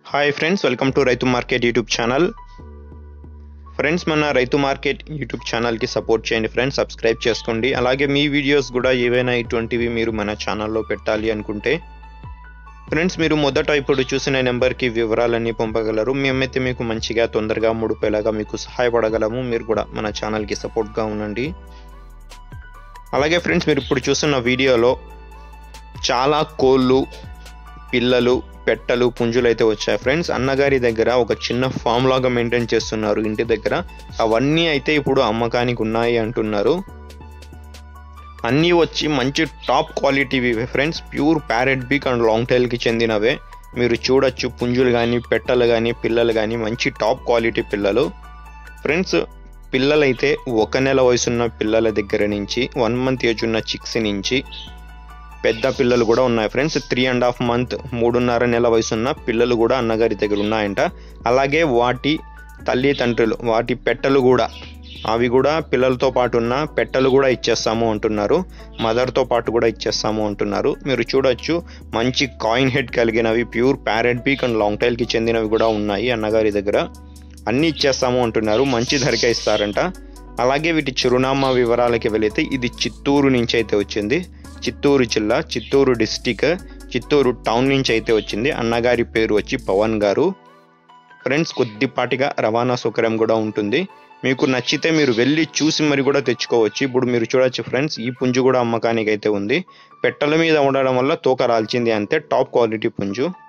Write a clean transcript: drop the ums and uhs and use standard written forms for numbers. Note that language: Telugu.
Hi friends, welcome to Raitu market YouTube channel. Friends, మన రైతు మార్కెట్ యూట్యూబ్ ఛానల్కి సపోర్ట్ చేయండి ఫ్రెండ్స్, సబ్స్క్రైబ్ చేసుకోండి. అలాగే మీ వీడియోస్ కూడా ఏవైనా ఇటువంటివి మీరు మన ఛానల్లో పెట్టాలి అనుకుంటే ఫ్రెండ్స్ మీరు మొదట ఇప్పుడు చూసిన నెంబర్కి వివరాలన్నీ పంపగలరు. మేమైతే మీకు మంచిగా తొందరగా 3 రూపాయలుగా మీకు సహాయపడగలము. మీరు కూడా మన ఛానల్కి సపోర్ట్గా ఉండండి. అలాగే ఫ్రెండ్స్, మీరు ఇప్పుడు చూస్తున్న వీడియోలో చాలా కోళ్ళు, పిల్లలు, పెట్టలు, పుంజులు అయితే వచ్చాయి ఫ్రెండ్స్. అన్నగారి దగ్గర ఒక చిన్న ఫామ్ లాగా మెయింటైన్ చేస్తున్నారు ఇంటి దగ్గర. అవన్నీ అయితే ఇప్పుడు అమ్మకానికి ఉన్నాయి అంటున్నారు. అన్నీ వచ్చి మంచి టాప్ క్వాలిటీవి friends. Pure parrot beak and long టైల్కి చెందినవే. మీరు చూడొచ్చు, పుంజులు కానీ, పెట్టలు కానీ, పిల్లలు కానీ మంచి టాప్ క్వాలిటీ పిల్లలు ఫ్రెండ్స్. పిల్లలైతే 1 నెల వయసున్న పిల్లల దగ్గర నుంచి 1 మంత్ ఏజ్ ఉన్న చిక్స్ నుంచి పెద్ద పిల్లలు కూడా ఉన్నాయి ఫ్రెండ్స్. 3.5 మంత్ 3.5 నెల వయసున్న పిల్లలు కూడా అన్నగారి దగ్గర ఉన్నాయంట. అలాగే వాటి తల్లిదండ్రులు, వాటి పెట్టలు కూడా, అవి కూడా పిల్లలతో పాటు ఉన్న పెట్టలు కూడా ఇచ్చేస్తాము అంటున్నారు. మదర్తో పాటు కూడా ఇచ్చేస్తాము అంటున్నారు. మీరు చూడొచ్చు, మంచి కాయిన్ హెడ్ కలిగినవి, pure parrot beak and long టైల్కి చెందినవి కూడా ఉన్నాయి అన్నగారి దగ్గర. అన్నీ ఇచ్చేస్తాము అంటున్నారు. మంచి ధరకే ఇస్తారంట. అలాగే వీటి చిరునామా వివరాలకి వెళితే ఇది చిత్తూరు నుంచి అయితే వచ్చింది. చిత్తూరు జిల్లా, చిత్తూరు డిస్టిక్, చిత్తూరు టౌన్ నుంచి అయితే వచ్చింది. అన్నగారి పేరు వచ్చి పవన్ గారు ఫ్రెండ్స్. కొద్దిపాటిగా రవాణా సౌకర్యం కూడా ఉంటుంది. మీకు నచ్చితే మీరు వెళ్ళి చూసి మరి కూడా తెచ్చుకోవచ్చు. ఇప్పుడు మీరు చూడొచ్చు ఫ్రెండ్స్, ఈ పుంజు కూడా అమ్మకానికి అయితే ఉంది. పెట్టల మీద ఉండడం వల్ల తోక రాల్చింది అంతే. టాప్ క్వాలిటీ పుంజు.